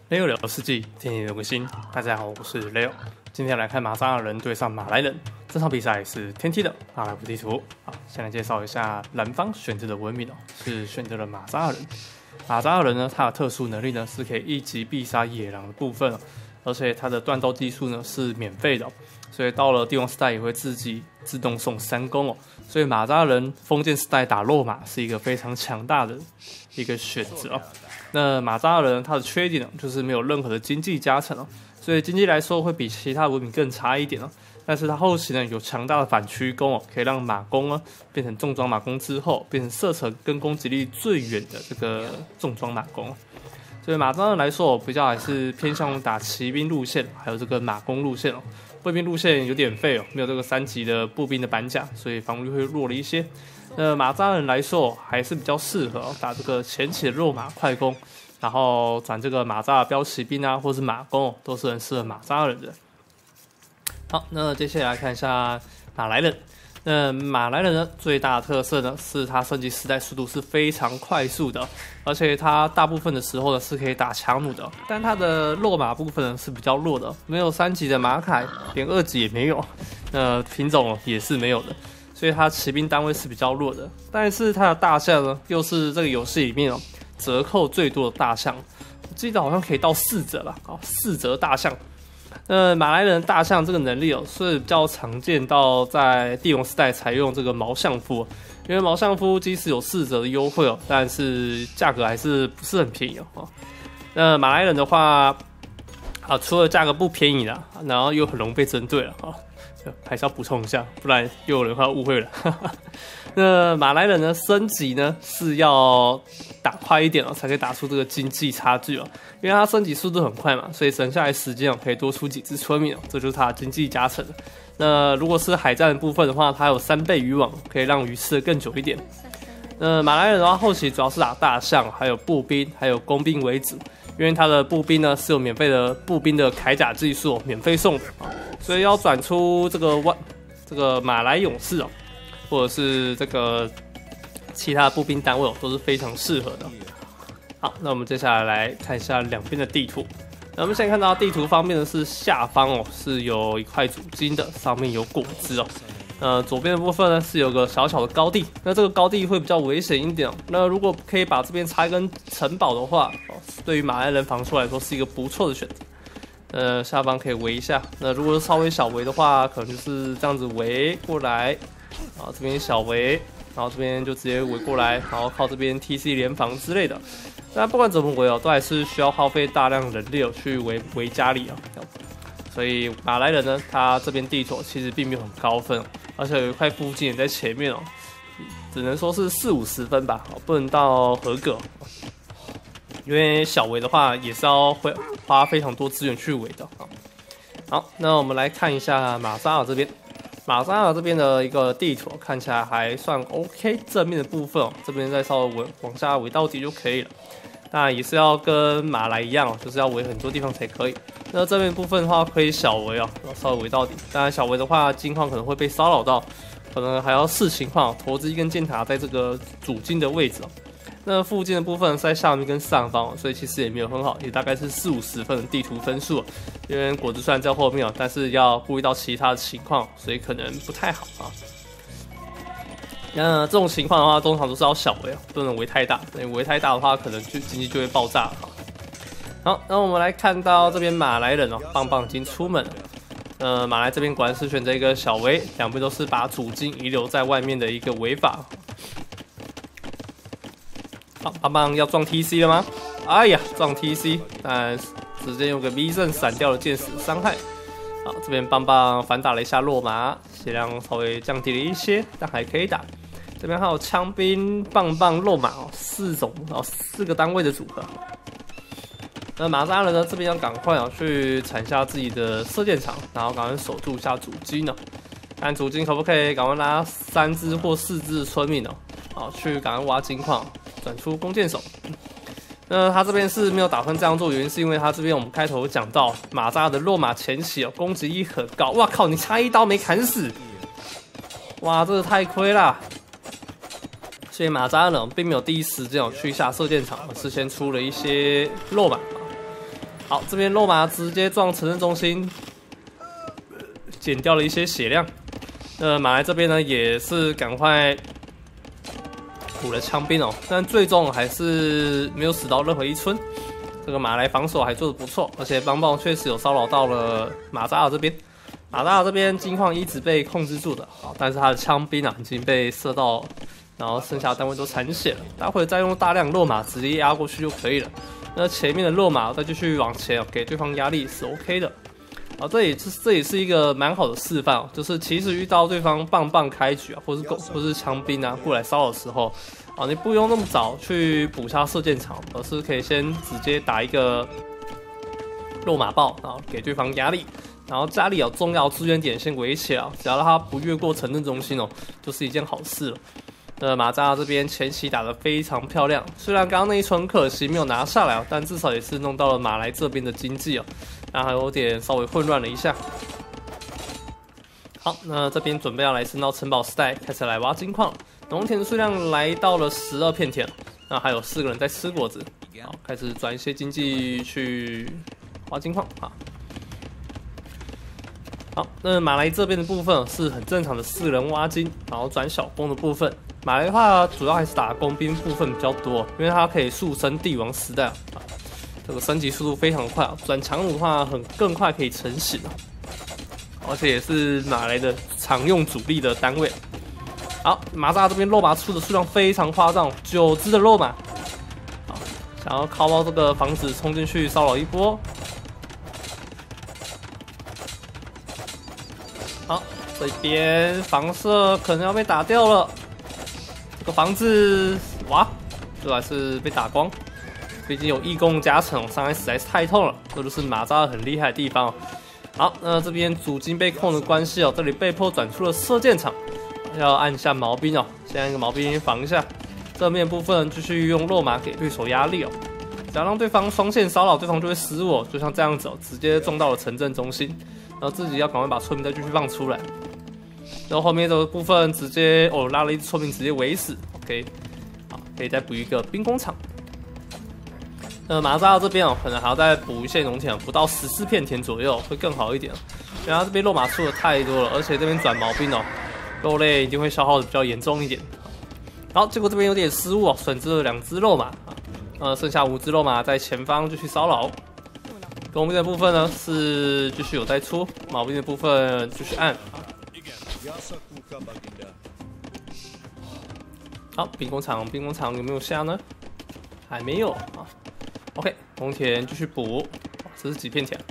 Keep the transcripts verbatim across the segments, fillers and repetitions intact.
Leo 聊世纪，天天有个心。大家好，我是 Leo。今天来看马扎尔人对上马来人，这场比赛是天梯的阿拉伯地图。好，先来介绍一下蓝方选择的文明哦，是选择了马扎尔人。马扎尔人呢，他的特殊能力呢是可以一击必杀野狼的部分哦，而且他的断刀技术呢是免费的、哦，所以到了帝王时代也会自己自动送三攻哦。所以马扎尔人封建时代打落马是一个非常强大的一个选择哦。那马扎尔人他的缺点呢，就是没有任何的经济加成哦，所以经济来说会比其他文明更差一点哦。但是他后期呢有强大的反曲弓哦，可以让马弓呢变成重装马弓之后，变成射程跟攻击力最远的这个重装马弓。所以马扎尔来说，比较还是偏向打骑兵路线，还有这个马弓路线哦。步兵路线有点废哦，没有这个三级的步兵的板甲，所以防御会弱了一些。那马扎人来说还是比较适合、哦、打这个前期的肉马快攻，然后转这个马扎尔标骑兵啊，或是马弓、哦，都是很适合马扎人的。好，那接下来看一下马来人。那马来人呢，最大的特色呢是它升级时代速度是非常快速的，而且它大部分的时候呢是可以打强弩的，但它的落马部分呢是比较弱的，没有三级的马凯，连二级也没有，那品种也是没有的，所以它骑兵单位是比较弱的。但是它的大象呢，又是这个游戏里面哦折扣最多的大象，我记得好像可以到四折吧，哦，四折大象。那马来人大象这个能力哦，是比较常见到在帝王时代采用这个毛相夫，因为毛相夫即使有四折的优惠哦，但是价格还是不是很便宜哦。那马来人的话，啊，除了价格不便宜啦，然后又很容易被针对了啊，还是要补充一下，不然又有人会误会了。那马来人呢，升级呢是要打快一点哦，才可以打出这个经济差距哦。因为它升级速度很快嘛，所以省下来时间哦，可以多出几只村民哦，这就是它的经济加成。那如果是海战的部分的话，它有三倍渔网，可以让鱼吃得更久一点。那马来人的话，后期主要是打大象、还有步兵、还有工兵为主，因为它的步兵呢是有免费的步兵的铠甲技术、哦，免费送的啊，所以要转出这个万这个马来勇士哦，或者是这个其他的步兵单位哦，都是非常适合的。好，那我们接下来来看一下两边的地图。那我们现在看到地图方面的是下方哦，是有一块主金的，上面有果子哦。呃，左边的部分呢是有个小小的高地，那这个高地会比较危险一点哦。那如果可以把这边插一根城堡的话，哦，对于马来人防守来说是一个不错的选择。呃，下方可以围一下。那如果是稍微小围的话，可能就是这样子围过来，然后这边小围，然后这边就直接围过来，然后靠这边 T C 联防之类的。那不管怎么围哦，都还是需要耗费大量人力哦去围围家里啊。所以马来人呢，他这边地图其实并没有很高分，而且有一块附近也在前面哦，只能说是四五十分吧，不能到合格。因为小围的话也是要会花非常多资源去围的。好，那我们来看一下马扎尔这边。马扎尔这边的一个地图看起来还算 OK， 正面的部分哦，这边再稍微往下围到底就可以了。当然也是要跟马来一样哦，就是要围很多地方才可以。那这边部分的话可以小围哦，稍微围到底。当然小围的话，金矿可能会被骚扰到，可能还要视情况投资一根箭塔在这个主金的位置哦。那附近的部分是在下面跟上方、哦，所以其实也没有很好，也大概是四五十分的地图分数、哦。因为果子虽然在后面哦，但是要顾虑到其他的情况，所以可能不太好啊。那这种情况的话，通常都是要小围哦，不能围太大。因为围太大的话，可能就经济就会爆炸了。好，那我们来看到这边马来人哦，棒棒已经出门了。呃，马来这边果然是选择一个小围，两边都是把主金遗留在外面的一个围法。好，棒棒要撞 T C 了吗？哎呀，撞 T C， 但直接用个 V 阵闪掉了箭矢伤害。好，这边棒棒反打了一下落马，血量稍微降低了一些，但还可以打。这边还有枪兵、棒棒、落马哦，四种哦，四个单位的组合。那马扎人呢，这边要赶快哦去铲下自己的射箭场，然后赶快守住一下主金呢。看主金可不可以赶快拉三只或四只村民哦，好去赶快挖金矿。转出弓箭手，那他这边是没有打算这样做，原因是因为他这边我们开头有讲到马扎的落马前期哦，攻击力很高，哇靠，你差一刀没砍死，哇，这个太亏啦。所以马扎呢并没有第一时间有去下射箭场，而是先出了一些落马。 好，这边肉马直接撞城镇中心，减掉了一些血量。那马来这边呢，也是赶快补了枪兵哦，但最终还是没有死到任何一村。这个马来防守还做得不错，而且邦邦确实有骚扰到了马扎尔这边。马扎尔这边金矿一直被控制住的，好，但是他的枪兵啊已经被射到，然后剩下的单位都残血了。待会再用大量肉马直接压过去就可以了。那前面的肉马再继续往前给对方压力是 OK 的，啊，这也是这也是一个蛮好的示范哦，就是其实遇到对方棒棒开局啊，或是狗或是枪兵啊过来骚扰的时候，啊，你不用那么早去补杀射箭场，而是可以先直接打一个肉马爆，然后给对方压力，然后家里有重要资源点先围起来，只要让他不越过城镇中心哦，就是一件好事了。那马扎这边前期打得非常漂亮，虽然刚刚那一村可惜没有拿下来，但至少也是弄到了马来这边的经济哦，然后还有点稍微混乱了一下。好，那这边准备要来升到城堡时代，开始来挖金矿。农田的数量来到了十二片田，那还有四个人在吃果子。好，开始转一些经济去挖金矿啊。好，那马来这边的部分是很正常的四人挖金，然后转小攻的部分。马来的话，主要还是打工兵部分比较多，因为它可以速升帝王时代啊，这个升级速度非常快啊。转强弩的话，很更快可以成型啊，而且也是马来的常用主力的单位。好，马扎这边肉马出的数量非常夸张，九只的肉马，好，想要靠到这个房子冲进去骚扰一波。好，这边房舍可能要被打掉了。这个房子，哇，这还是被打光。毕竟有义工加成，伤害实在是太痛了。这就是马扎很厉害的地方哦。好，那这边主金被控的关系哦，这里被迫转出了射箭场，要按下毛兵哦。先按一个毛兵防一下。正面部分继续用肉马给对手压力哦。只要让对方双线骚扰，对方就会失误哦，就像这样子哦，直接撞到了城镇中心。然后自己要赶快把村民再继续放出来。然后后面这个部分直接哦拉了一村民直接围死 ，OK， 好，可以再补一个兵工厂。那马扎这边哦，可能还要再补一些农田，不到十四片田左右会更好一点。因为他这边肉马出的太多了，而且这边转毛兵哦，肉类一定会消耗的比较严重一点。好，结果这边有点失误哦，损失了两只肉马啊，呃，剩下五只肉马在前方继续骚扰。工兵的部分呢是继续有在出，毛兵的部分继续按。好，兵工厂，兵工厂有没有下呢？还没有啊。OK， 农田继续补，这是几片田？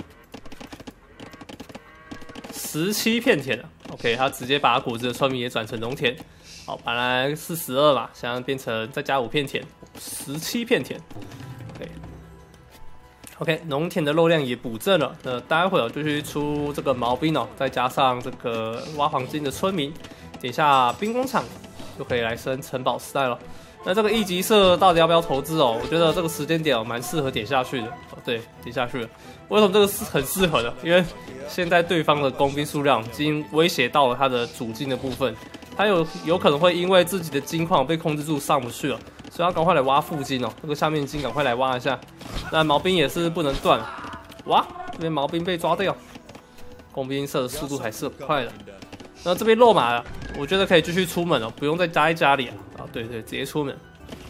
十七片田了。OK， 他直接把谷子的村民也转成农田。好，本来是十二嘛，现在变成再加五片田，十七片田。OK。OK， 农田的肉量也补正了。那待会儿就去出这个毛兵哦，再加上这个挖黄金的村民，点下兵工厂就可以来升城堡时代了。那这个一级社到底要不要投资哦？我觉得这个时间点哦，蛮适合点下去的。哦，对，点下去了。为什么这个是很适合的？因为现在对方的工兵数量已经威胁到了他的主金的部分，他有有可能会因为自己的金矿被控制住上不去了，所以要赶快来挖副金哦。这个下面金赶快来挖一下。那毛兵也是不能断，哇，这边毛兵被抓掉，工兵射的速度还是很快的。那这边肉马，我觉得可以继续出门哦，不用再待在家里啊。啊，对对，直接出门。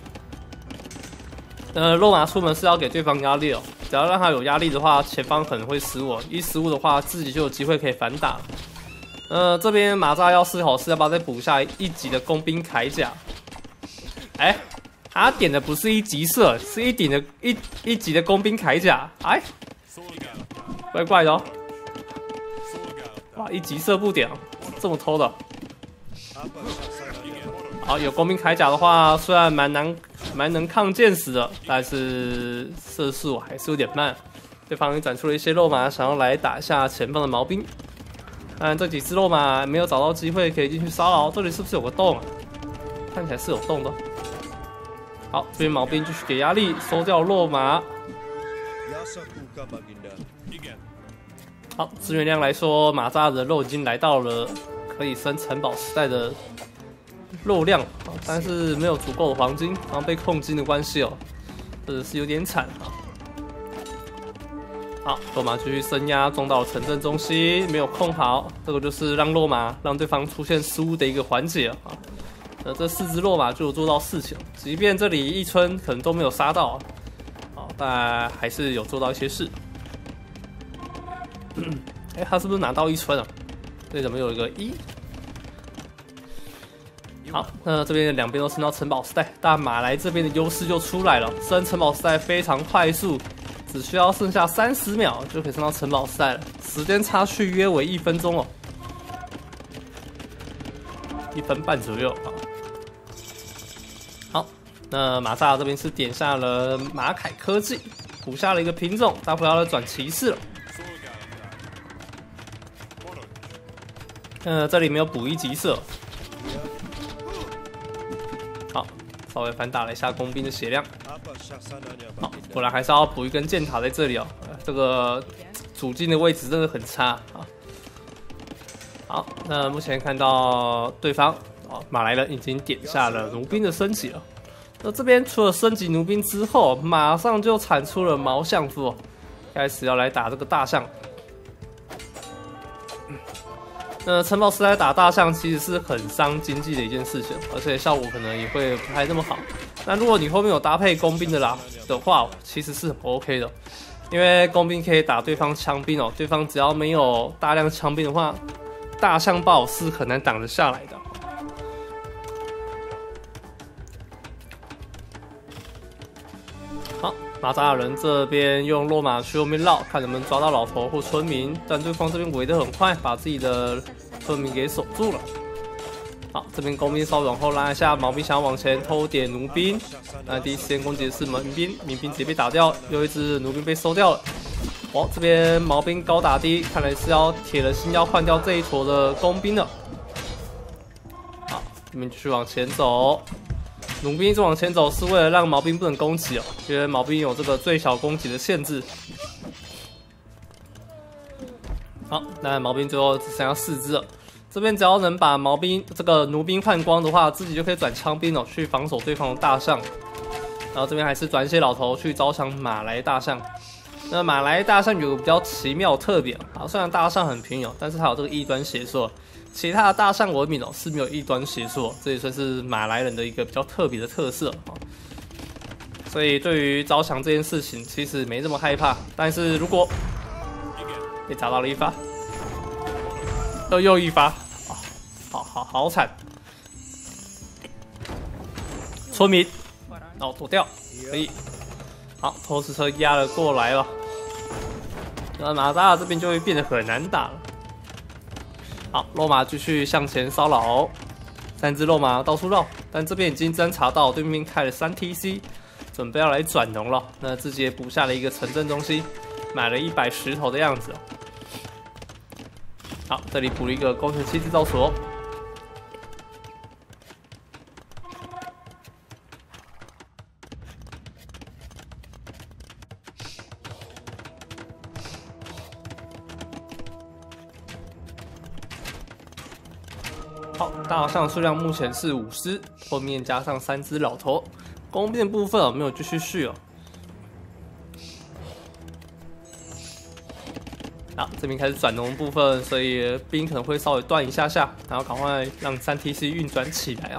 呃，肉马出门是要给对方压力哦，只要让他有压力的话，前方可能会失误，一失误的话，自己就有机会可以反打。呃，这边马扎要思考是要不要再补下一级的工兵铠甲。哎、欸。他点的不是一级射，是一顶的一一级的工兵铠甲，哎，怪怪的哦。哇，一级射不点，这么偷的。好，有工兵铠甲的话，虽然蛮难蛮能抗箭矢的，但是射速还是有点慢。对方也转出了一些肉马，想要来打一下前方的毛兵。但这几只肉马没有找到机会可以进去骚扰，这里是不是有个洞啊？看起来是有洞的。好，这边毛兵继续给压力，收掉肉马。好，资源量来说，马扎的肉已经来到了可以升城堡时代的肉量，但是没有足够的黄金，然后被控金的关系哦，这是有点惨啊。 好，落马继续升压，撞到城镇中心，没有控好，这个就是让落马让对方出现失误的一个环节啊。那这四只落马就有做到事情，即便这里一村可能都没有杀到，啊，但还是有做到一些事。哎、欸，他是不是拿到一村啊？这里怎么有一个一？好，那这边两边都升到城堡时代，但马来这边的优势就出来了，升城堡时代非常快速。只需要剩下三十秒就可以升到城堡时代了，时间差距约为一分钟哦，一分半左右啊。好，那马萨这边是点下了马凯科技，补下了一个品种，大不了转骑士了。呃，这里没有补一级色。好，稍微反打了一下工兵的血量。好，果然还是要补一根箭塔在这里哦。这个主镜的位置真的很差啊。好，那目前看到对方哦，马来人已经点下了弩兵的升级了。那这边除了升级弩兵之后，马上就产出了毛相夫哦，开始要来打这个大象。那城堡时代打大象其实是很伤经济的一件事情，而且效果可能也会不太那么好。那如果你后面有搭配工兵的啦的话，其实是很 OK 的，因为工兵可以打对方枪兵哦，对方只要没有大量枪兵的话，大象炮是很难挡得下来的。好，马扎尔人这边用落马去后面绕，看能不能抓到老头或村民，但对方这边围得很快，把自己的村民给守住了。好，这边工兵稍微往后拉一下，毛兵想要往前偷点弩兵，那第一时间攻击的是民兵，民兵直接被打掉，又一只弩兵被收掉了。哦，这边毛兵高打低，看来是要铁了心要换掉这一坨的工兵了。好，这边继续往前走，弩兵一直往前走是为了让毛兵不能攻击哦，因为毛兵有这个最小攻击的限制。好，那毛兵最后只剩下四只了。这边只要能把毛兵这个弩兵换光的话，自己就可以转枪兵哦，去防守对方的大象。然后这边还是转一些老头去招降马来大象。那马来大象有个比较奇妙的特点啊，虽然大象很平庸，但是它有这个异端邪术。其他的大象文明哦是没有异端邪术，这也算是马来人的一个比较特别的特色啊。所以对于招降这件事情，其实没这么害怕。但是如果被砸到了一发，又又一发。好好好惨！村民，然后躲掉，可以。好，投石车压了过来了，那马扎尔这边就会变得很难打了。好，肉马继续向前骚扰，三只肉马到处绕，但这边已经侦查到对面开了三 T C， 准备要来转农了。那自己也补下了一个城镇中心，买了一百石头的样子。好，这里补了一个工程器制造所。好，大象数量目前是五只，后面加上三只老头，工兵的部分、哦、没有继续续哦。好，这边开始转农部分，所以兵可能会稍微断一下下，然后赶快让三 T C 运转起来啊。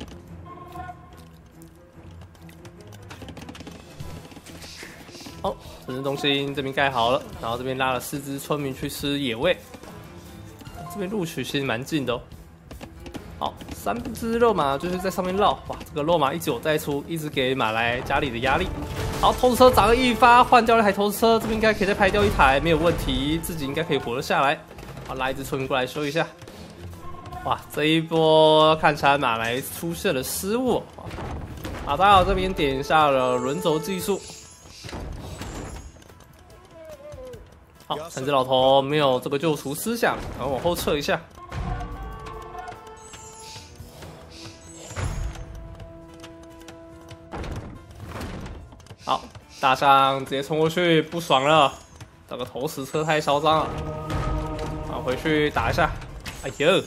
好，城镇中心这边盖好了，然后这边拉了四只村民去吃野味，这边录取其实蛮近的哦。好，三只肉马就是在上面绕，哇，这个肉马一直有带出，一直给马来家里的压力。好，投石车砸了一发，换掉了一台投石车，这边应该可以再拍掉一台，没有问题，自己应该可以活得下来。好，拉一只村民过来修一下。哇，这一波看起来马来出现了失误。马扎尔这边点下了轮轴技术。好，三只老头没有这个救赎思想，然后往后撤一下。好，大象直接冲过去，不爽了。这个投石车太嚣张了。好，回去打一下。哎呦！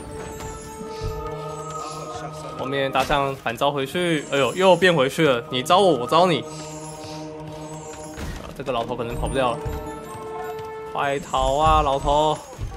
后面大象反招回去，哎呦，又变回去了。你招我，我招你。啊，这个老头可能跑不掉了。 快逃啊，老头！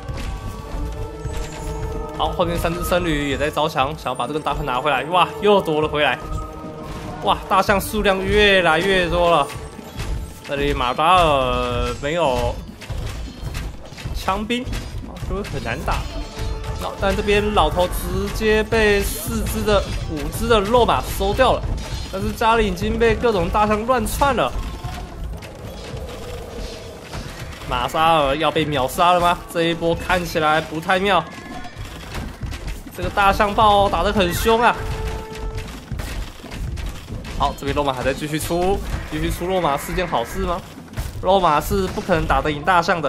好，后面三只僧侣也在招降，想要把这个大象拿回来。哇，又夺了回来！哇，大象数量越来越多了。这里马达尔没有枪兵，就会很难打。但这边老头直接被四只的、五只的肉马收掉了。但是家里已经被各种大象乱窜了。马沙尔要被秒杀了吗？这一波看起来不太妙。这个大象豹打得很凶啊！好，这边肉马还在继续出，继续出肉马是件好事吗？肉马是不可能打得赢大象的。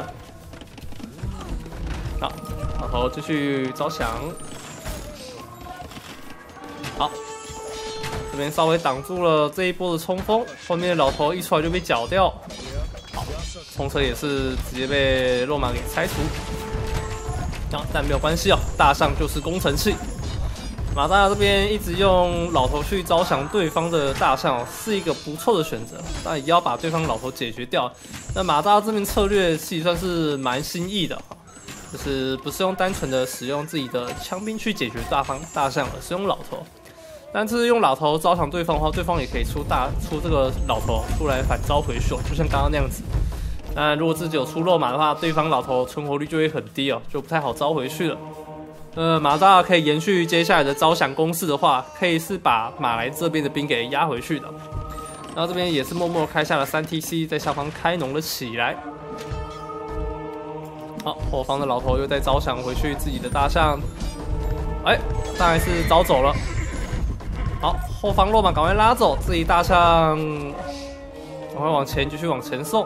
好，然后继续招降。好，这边稍微挡住了这一波的冲锋，后面的老头一出来就被绞掉。好，冲车也是直接被肉马给拆除。啊，但没有关系哦，大象就是工程器。马扎这边一直用老头去招降对方的大象、哦，是一个不错的选择，但也要把对方老头解决掉。那马扎这边策略其实算是蛮新意的，就是不是用单纯的使用自己的枪兵去解决大方大象，而是用老头。但是用老头招降对方的话，对方也可以出大出这个老头出来反招回去，就像刚刚那样子。那如果自己有出肉马的话，对方老头存活率就会很低哦，就不太好招回去了。呃，马扎可以延续接下来的招降攻势的话，可以是把马来这边的兵给压回去的。然后这边也是默默开下了三 T C， 在下方开农了起来。好，后方的老头又在招降回去自己的大象，哎，当然是招走了。好，后方肉马赶快拉走，自己大象赶快往前继续往前送。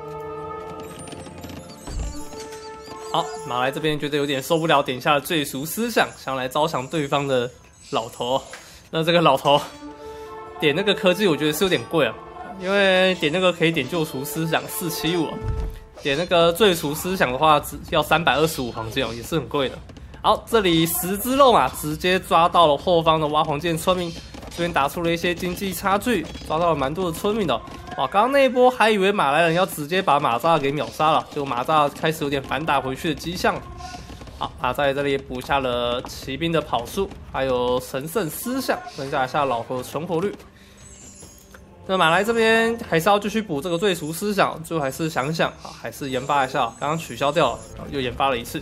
好，马来这边觉得有点受不了，点下了最俗思想，想来招降对方的老头。那这个老头点那个科技，我觉得是有点贵啊，因为点那个可以点救赎思想四七五，点那个最俗思想的话，只要三百二十五黄金哦，也是很贵的。好，这里十只肉马直接抓到了后方的挖黄剑村民，这边打出了一些经济差距，抓到了蛮多的村民的、哦。哇，刚刚那一波还以为马来人要直接把马扎给秒杀了，结果马扎开始有点反打回去的迹象。好，马扎在这里也补下了骑兵的跑速，还有神圣思想，增加一下老头的存活率。那马来这边还是要继续补这个最俗思想，最后还是想想啊，还是研发一下，刚刚取消掉了，又研发了一次。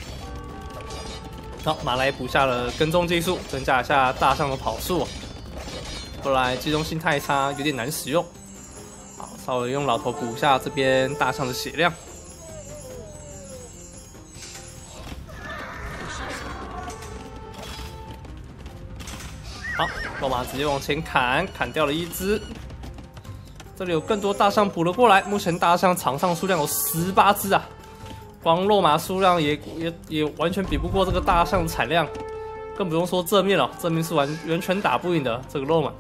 好，马来补下了跟踪技术，增加一下大象的跑速，不然机动性太差，有点难使用。好，稍微用老头补一下这边大象的血量。好，肉马直接往前砍，砍掉了一只。这里有更多大象补了过来，目前大象场上数量有十八只啊，光肉马数量也也也完全比不过这个大象的产量，更不用说正面了，正面是完完全打不赢的这个肉马。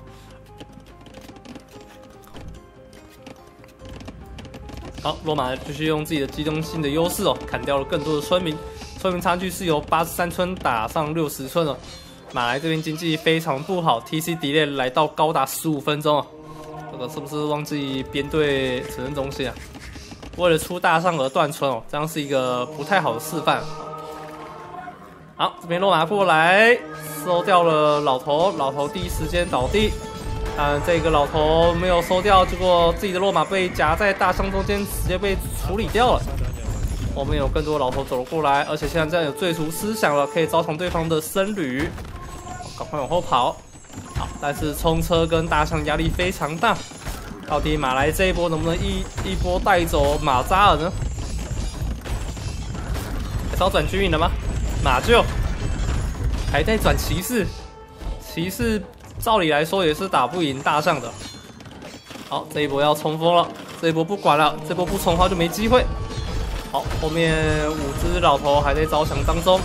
好，罗马继续用自己的机动性的优势哦，砍掉了更多的村民，村民差距是由八十三村打上六十村哦。马来这边经济非常不好 ，T C delay 来到高达十五分钟哦。这个是不是忘记编队指认中心啊？为了出大象而断村哦，这样是一个不太好的示范。好，这边罗马过来收掉了老头，老头第一时间倒地。但这个老头没有收掉，结果自己的落马被夹在大象中间，直接被处理掉了。后面有更多老头走了过来，而且现在这样有最除思想了，可以招降对方的僧侣。赶快往后跑。好，但是冲车跟大象压力非常大，到底马来这一波能不能一一波带走马扎尔呢？还是要转军营了吗？马厩还在转骑士，骑士。照理来说也是打不赢大象的。好，这一波要冲锋了，这一波不管了，这波不冲的话就没机会。好，后面五只老头还在招降当中。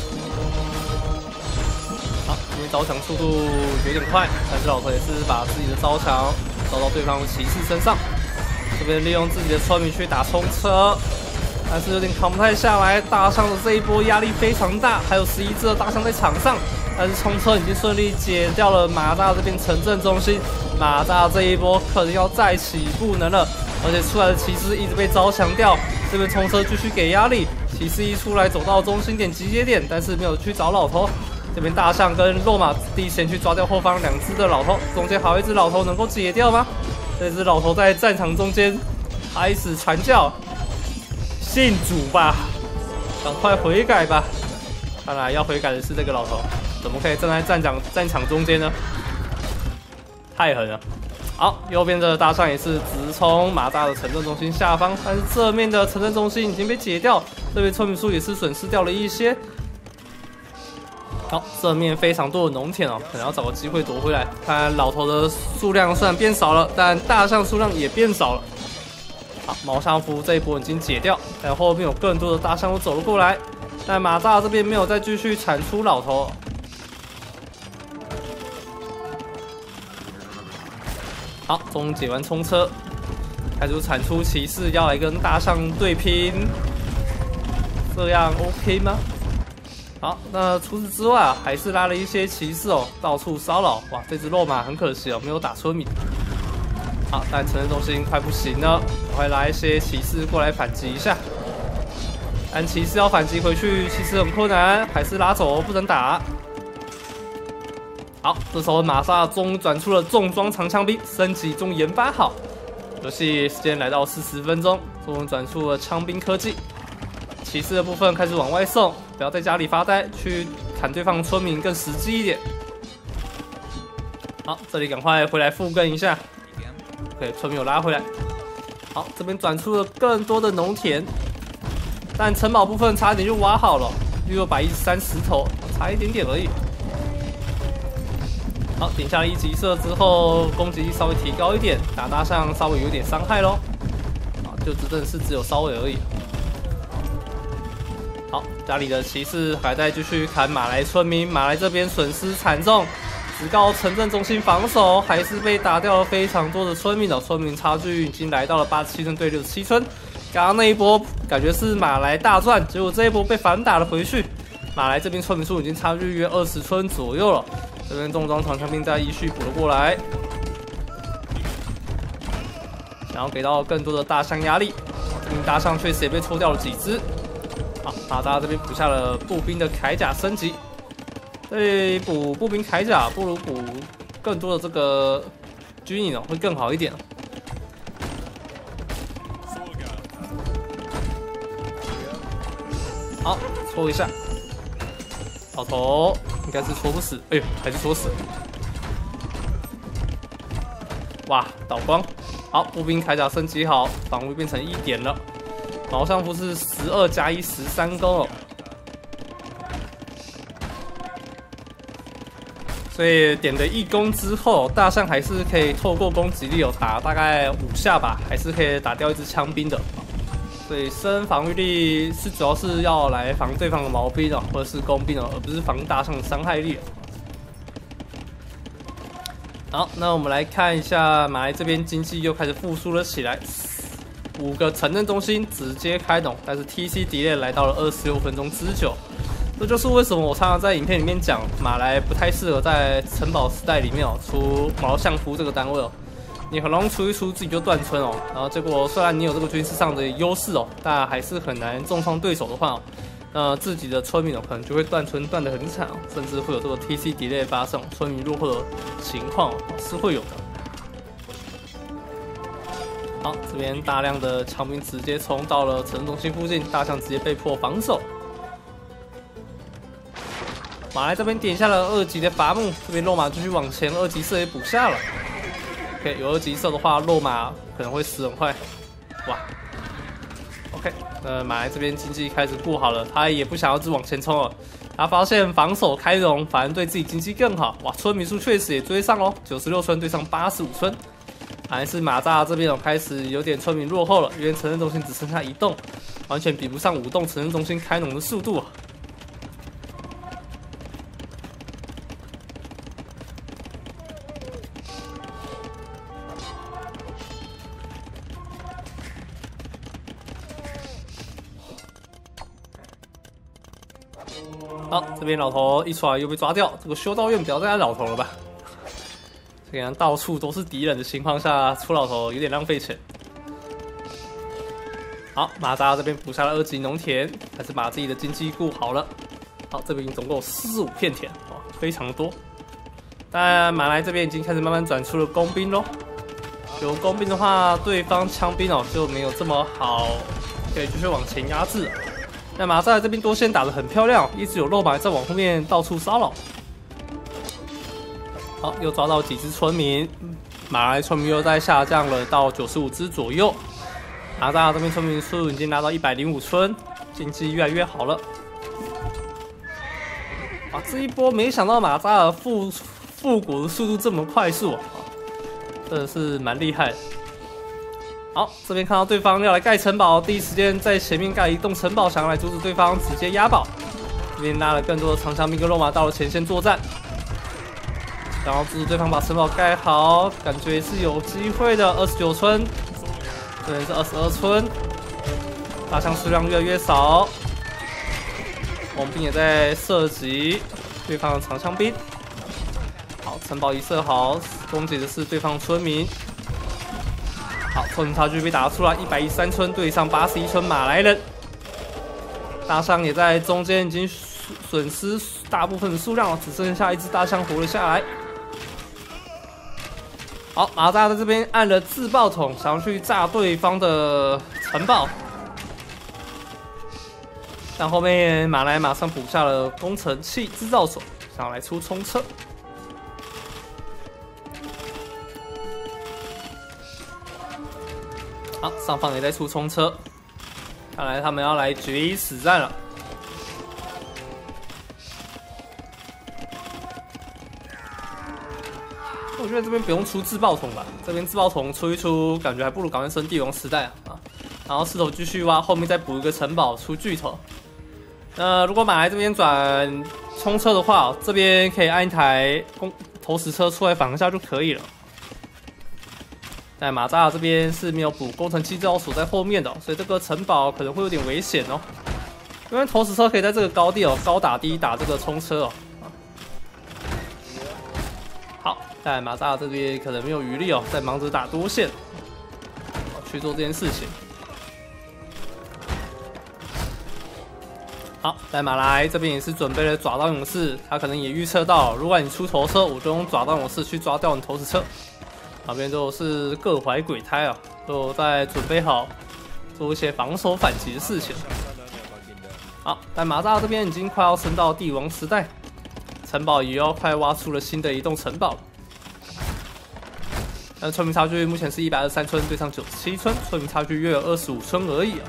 好，因为招降速度有点快，但是老头也是把自己的招降招到对方的骑士身上。这边利用自己的村民去打冲车，但是有点扛不太下来。大象的这一波压力非常大，还有十一只的大象在场上。但是冲车已经顺利解掉了马扎这边城镇中心，马扎这一波可能要再起不能了。 而且出来的骑士一直被招降掉。这边冲车继续给压力，骑士一出来走到中心点集结点，但是没有去找老头。这边大象跟肉马第一时间去抓掉后方两只的老头，中间还有一只老头能够解掉吗？这只老头在战场中间开始传教，信主吧，赶快悔改吧！看来要悔改的是这个老头，怎么可以站在战场战场中间呢？太狠了！好，右边的大象也是直冲马扎的城镇中心下方，但是这面的城镇中心已经被解掉，这边村民数也是损失掉了一些。好，这面非常多的农田哦，可能要找个机会夺回来。看老头的数量虽然变少了，但大象数量也变少了。好，毛相符这一波已经解掉，但后面有更多的大象都走了过来。但马扎这边没有再继续产出老头。好，终解完冲车，开始产出骑士要来跟大象对拼，这样 OK 吗？好，那除此之外啊，还是拉了一些骑士哦，到处骚扰。哇，这只肉马很可惜哦，没有打村民。好，但城镇中心快不行了，我会拉一些骑士过来反击一下。但骑士要反击回去，其实很困难，还是拉走，不能打。好，这时候马萨终于转出了重装长枪兵，升级中研发好。游戏时间来到四十分钟，终于转出了枪兵科技。骑士的部分开始往外送，不要在家里发呆，去砍对方村民更实际一点。好，这里赶快回来复更一下。OK， 村民有拉回来。好，这边转出了更多的农田，但城堡部分差一点就挖好了，六百一十三石头，差一点点而已。好，顶下了一级射之后，攻击力稍微提高一点，打大象稍微有点伤害咯。啊，就真的是只有稍微而已。好，家里的骑士还在继续砍马来村民，马来这边损失惨重，只靠城镇中心防守，还是被打掉了非常多的村民哦。村民差距已经来到了八十七村对六十七村。刚刚那一波感觉是马来大赚，结果这一波被反打了回去。马来这边村民数已经差距约二十村左右了。这边重装长枪兵再依序补了过来，想要给到更多的大象压力。这边大象确实也被抽掉了几只。好，马扎这边补下了步兵的铠甲升级。这里补步兵铠甲不如补更多的这个军营哦，会更好一点。好，戳一下，老头应该是戳不死，哎呦，还是戳死了。哇，倒光。好，步兵铠甲升级好，防御变成一点了。毛相符是十二加一十三攻哦，所以点了一攻之后，大象还是可以透过攻击力哦，打大概五下吧，还是可以打掉一支枪兵的。所以升防御力是主要是要来防对方的毛兵哦，或者是弓兵哦，而不是防大象的伤害力。好，那我们来看一下马来这边经济又开始复苏了起来。五个城镇中心直接开动，但是 T C delay 来到了二十六分钟之久，这就是为什么我常常在影片里面讲马来不太适合在城堡时代里面哦出毛相符这个单位哦，你很容易出一出自己就断村哦，然后结果虽然你有这个军事上的优势哦，但还是很难重创对手的话哦，那自己的村民哦可能就会断村断得很惨哦，甚至会有这个 T C delay 发生，村民落后的情况哦是会有的。好，这边大量的枪兵直接冲到了城镇中心附近，大象直接被迫防守。马来这边点下了二级的伐木，这边肉马继续往前，二级射也补下了。OK， 有二级射的话，肉马可能会死很快。哇 ，OK， 呃，马来这边经济开始顾好了，他也不想要只往前冲了。他发现防守开容反而对自己经济更好。哇，村民数确实也追上喽，九十六村对上八十五村。还是马扎这边哦，开始有点村民落后了，因为城镇中心只剩下一栋，完全比不上五栋城镇中心开农的速度啊。好，这边老头一出来又被抓掉，这个修道院不要再来老头了吧？这样到处都是敌人的情况下，出老头有点浪费钱。 好，马扎这边补下了二级农田，还是把自己的经济顾好了。好，这边总共有四十五片田，哇，非常多。但马来这边已经开始慢慢转出了工兵咯。有工兵的话，对方枪兵哦就没有这么好，可以继续往前压制。那马扎这边多线打得很漂亮，一直有肉马在往后面到处骚扰。好，又抓到几只村民，马来村民又在下降了到九十五只左右。马扎这边村民数已经拉到一百零五村，经济越来越好了。啊，这一波没想到马扎尔复复古的速度这么快速啊，真的是蛮厉害的。好，这边看到对方要来盖城堡，第一时间在前面盖一栋城堡，想要来阻止对方直接压堡。这边拉了更多的长枪兵跟肉马到了前线作战，然后阻止对方把城堡盖好，感觉是有机会的。二十九村。这边是二十二村，大象数量越来越少，红兵也在射击对方的长枪兵。好，城堡一设好，攻击的是对方村民。好，村民差距被打出来，一百一十三村对上八十一村马来人。大象也在中间已经损失大部分的数量了，只剩下一只大象活了下来。好，马扎在这边按了自爆筒，想要去炸对方的城堡，但后面马来马上补下了工程器制造所，想要来出冲车。好，上方也在出冲车，看来他们要来决一死战了。我觉得这边不用出自爆筒吧，这边自爆筒出一出，感觉还不如赶快升帝王时代啊！然后石头继续挖，后面再补一个城堡出巨头。那如果马来这边转冲车的话，这边可以按一台攻投石车出来防一下就可以了。但马扎尔这边是没有补工程器制造所在后面的，所以这个城堡可能会有点危险哦。因为投石车可以在这个高地哦高打低打这个冲车哦。好，但马扎尔这边可能没有余力哦，在忙着打多线，去做这件事情。好，但马来这边也是准备了爪刀勇士，他可能也预测到，如果你出头车，我就用爪刀勇士去抓掉你投石车。旁边都是各怀鬼胎啊，都在准备好做一些防守反击的事情。好，但马扎尔这边已经快要升到帝王时代，城堡也要快挖出了新的一栋城堡。但村民差距目前是一百二十三村对上九十七村，村民差距约有二十五村而已啊。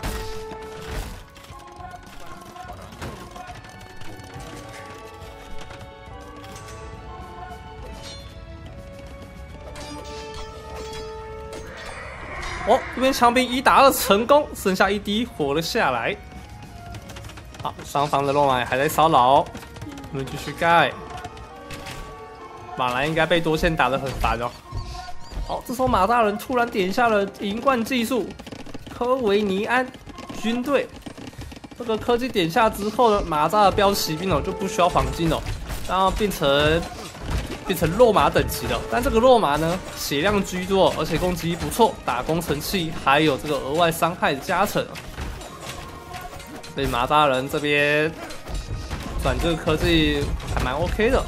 哦，这边枪兵一打二成功，剩下一滴活了下来。好，上方的肉马还在骚扰，我们继续盖。马来应该被多线打得很烦哦。好，这时候马大人突然点下了银冠技术，科维尼安军队。这个科技点下之后呢，马扎的标骑兵哦就不需要黄金哦，然后变成。变成肉马等级的，但这个肉马呢，血量居多，而且攻击力不错，打工程器还有这个额外伤害的加成。所以马扎人这边转这个科技还蛮 OK 的。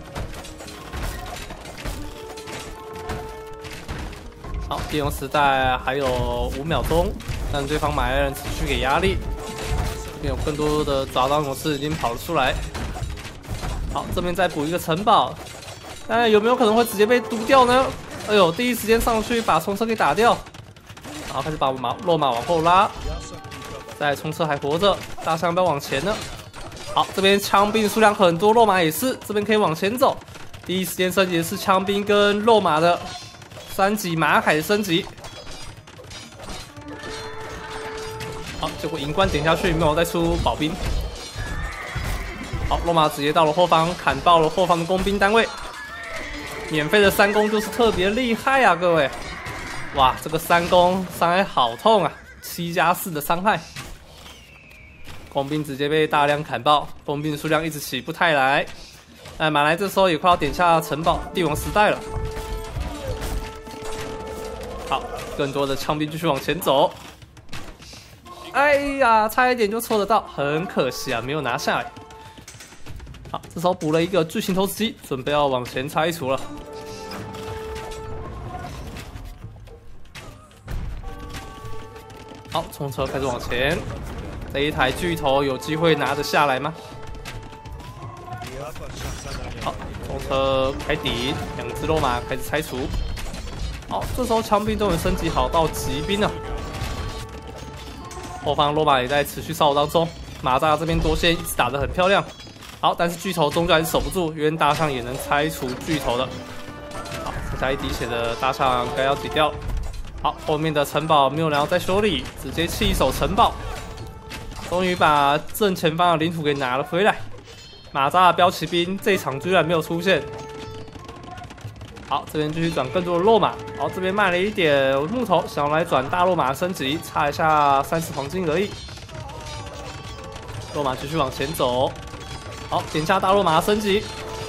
好，帝王时代还有五秒钟，但对方马来人持续给压力，这边有更多的爪刀勇士已经跑了出来。好，这边再补一个城堡。但有没有可能会直接被毒掉呢？哎呦，第一时间上去把冲车给打掉，然后开始把马肉马往后拉，再冲车还活着，大象要不要往前呢？好，这边枪兵数量很多，肉马也是，这边可以往前走。第一时间升级的是枪兵跟肉马的三级马凯的升级。好，结果银冠点下去没有再出保兵。好，肉马直接到了后方，砍爆了后方的工兵单位。免费的三攻就是特别厉害啊，各位！哇，这个三攻伤害好痛啊，七加四的伤害，工兵直接被大量砍爆，工兵数量一直起不太来。哎，马来这时候也快要点下城堡，帝王时代了。好，更多的枪兵继续往前走。 哎呀，差一点就抽得到，很可惜啊，没有拿下来。好，这时候补了一个巨型投石机，准备要往前拆除了。好，冲车开始往前，这一台巨头有机会拿得下来吗？好，冲车开顶，两只肉马开始拆除。好，这时候枪兵终于升级好到骑兵了。后方罗马也在持续骚扰当中，马扎这边多线一直打得很漂亮。好，但是巨头终究还是守不住，因为大象也能拆除巨头的。好，剩下一滴血的大象该要抵掉。好，后面的城堡没有人要再修理，直接弃守城堡，终于把正前方的领土给拿了回来。马扎的标骑兵这一场居然没有出现。好，这边继续转更多的肉马。好，这边卖了一点木头，想要来转大肉马升级，差一下三十黄金而已。肉马继续往前走。好，点下大肉马升级。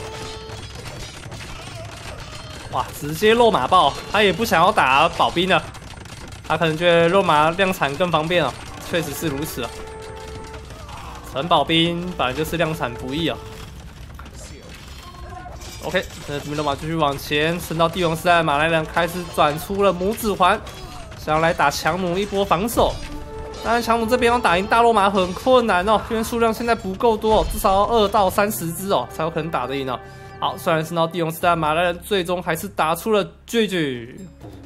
哇，直接肉马爆，他也不想要打保兵了，他可能觉得肉马量产更方便哦，确实是如此啊。城堡兵本来就是量产不易啊。OK， 那这边肉马继续往前，升到帝王时代，马来人开始转出了拇指环，想要来打强弩一波防守。当然，强弩这边要打赢大肉马很困难哦，因为数量现在不够多哦，至少要二到三十只哦，才有可能打得赢哦。好，虽然升到帝王时代，马来人最终还是打出了 G G。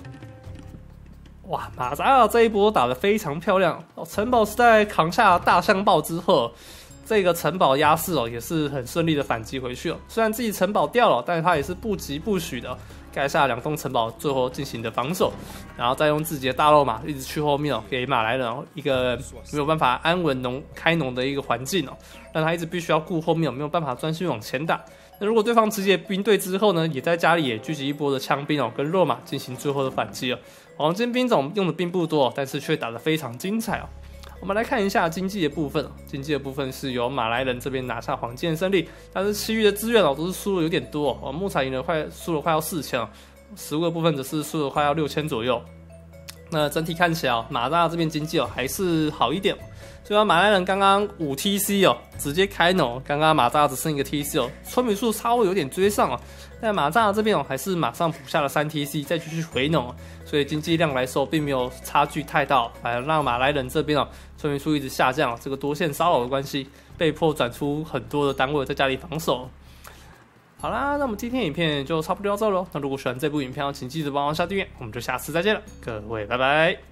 哇，马扎尔这一波打得非常漂亮哦！城堡时代扛下大象豹之后，这个城堡压势哦也是很顺利的反击回去哦。虽然自己城堡掉了，但是他也是不疾不徐的盖下两栋城堡，最后进行的防守，然后再用自己的大肉马一直去后面哦，给马来人一个没有办法安稳农开农的一个环境哦，让他一直必须要顾后面哦，没有办法专心往前打。那如果对方直接兵队之后呢，也在家里也聚集一波的枪兵哦，跟肉马进行最后的反击哦。黄金兵种用的并不多，但是却打得非常精彩哦。我们来看一下经济的部分哦，经济的部分是由马来人这边拿下黄金的胜利，但是其余的资源哦都是输了有点多哦，木材赢了快输了快要四千哦，食物的部分则是输了快要六千左右。那整体看起来哦，马大这边经济哦还是好一点。虽然马来人刚刚五 T C 哦，直接开农，刚刚马扎只剩一个 T C 哦，村民数稍微有点追上哦，但马扎这边哦还是马上补下了三 T C， 再继续回农哦，所以经济量来说并没有差距太大，反而让马来人这边哦村民数一直下降哦，这个多线骚扰的关系，被迫转出很多的单位在家里防守。好啦，那我们今天影片就差不多到这喽。那如果喜欢这部影片，请记得帮忙下订阅，我们就下次再见了，各位拜拜。